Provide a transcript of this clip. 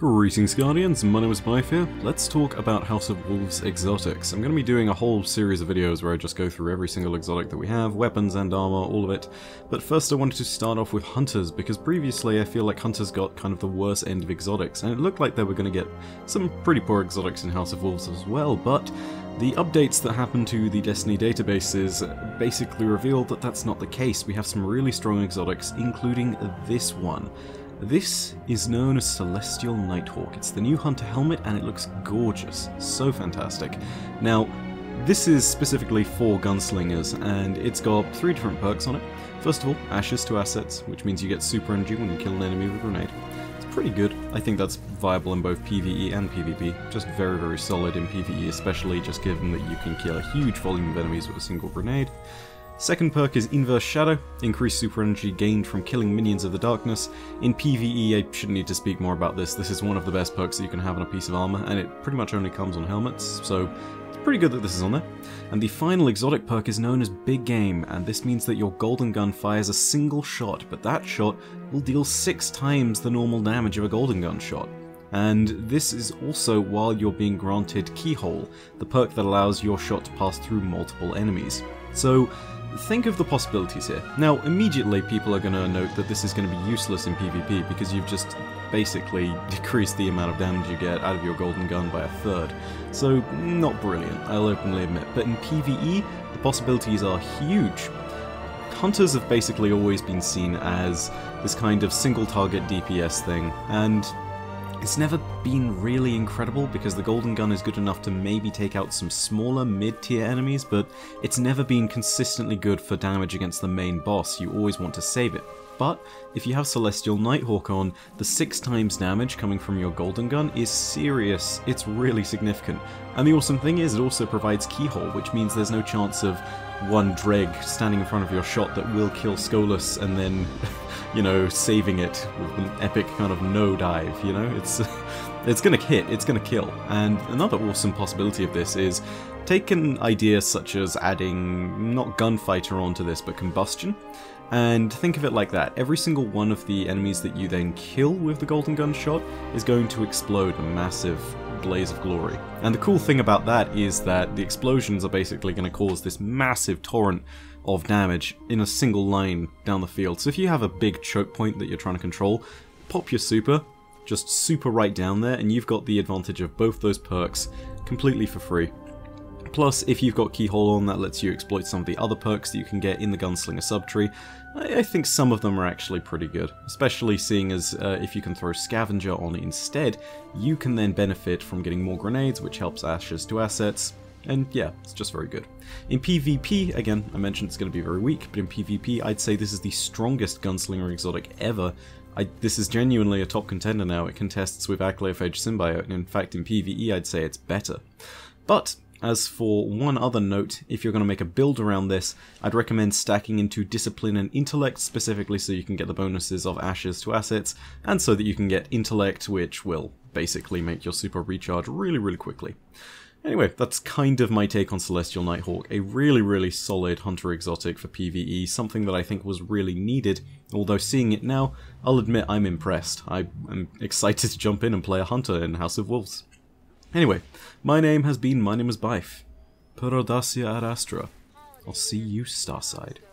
Greetings Guardians, my name is Bife here. Let's talk about House of Wolves exotics. I'm going to be doing a whole series of videos where I just go through every single exotic that we have, weapons and armor, all of it. But first I wanted to start off with hunters, because previously I feel like hunters got kind of the worst end of exotics, and it looked like they were going to get some pretty poor exotics in House of Wolves as well, but the updates that happened to the Destiny databases basically revealed that that's not the case. We have some really strong exotics, including this one. This is known as Celestial Nighthawk. It's the new Hunter helmet and it looks gorgeous. So fantastic. Now, this is specifically for gunslingers and it's got 3 different perks on it. First of all, Ashes to Assets, which means you get super energy when you kill an enemy with a grenade. It's pretty good. I think that's viable in both PvE and PvP. Just very, very solid in PvE, especially just given that you can kill a huge volume of enemies with a single grenade. Second perk is Inverse Shadow, increased super energy gained from killing minions of the darkness. In PvE, I shouldn't need to speak more about this. This is one of the best perks that you can have on a piece of armor, and it pretty much only comes on helmets, so it's pretty good that this is on there. And the final exotic perk is known as Big Game, and this means that your golden gun fires a single shot, but that shot will deal 6 times the normal damage of a golden gun shot. And this is also while you're being granted Keyhole, the perk that allows your shot to pass through multiple enemies. So think of the possibilities here. Now, immediately people are going to note that this is going to be useless in PvP because you've just basically decreased the amount of damage you get out of your golden gun by 1/3. So, not brilliant, I'll openly admit. But in PvE, the possibilities are huge. Hunters have basically always been seen as this kind of single target DPS thing, and it's never been really incredible because the golden gun is good enough to maybe take out some smaller mid-tier enemies, but it's never been consistently good for damage against the main boss. You always want to save it. But if you have Celestial Nighthawk on, the 6 times damage coming from your golden gun is serious. It's really significant. And the awesome thing is it also provides Keyhole, which means there's no chance of one Dreg standing in front of your shot that will kill Skolas and then you know, saving it with an epic kind of no dive, you know? It's gonna hit, it's gonna kill. And another awesome possibility of this is take an idea such as adding not Gunfighter onto this, but Combustion, and think of it like that. Every single one of the enemies that you then kill with the golden gun shot is going to explode a massive blaze of glory. And the cool thing about that is that the explosions are basically going to cause this massive torrent of damage in a single line down the field. So if you have a big choke point that you're trying to control, pop your super, just super right down there, and you've got the advantage of both those perks completely for free. Plus, if you've got Keyhole on, that lets you exploit some of the other perks that you can get in the Gunslinger subtree. I think some of them are actually pretty good, especially seeing as if you can throw Scavenger on instead, you can then benefit from getting more grenades, which helps Ashes to Assets, and yeah, it's just very good. In PvP, again, I mentioned it's going to be very weak, but in PvP I'd say this is the strongest Gunslinger exotic ever. This is genuinely a top contender now. It contests with Acleophage Symbiote, and in fact in PvE I'd say it's better. But as for one other note, if you're going to make a build around this, I'd recommend stacking into Discipline and Intellect, specifically so you can get the bonuses of Ashes to Assets, and so that you can get Intellect, which will basically make your super recharge really, really quickly. Anyway, that's kind of my take on Celestial Nighthawk, a really, really solid hunter exotic for PvE, something that I think was really needed, although seeing it now, I'll admit I'm impressed. I'm excited to jump in and play a hunter in House of Wolves. Anyway, my name is Bife. Per Audacia ad Astra. I'll see you Starside.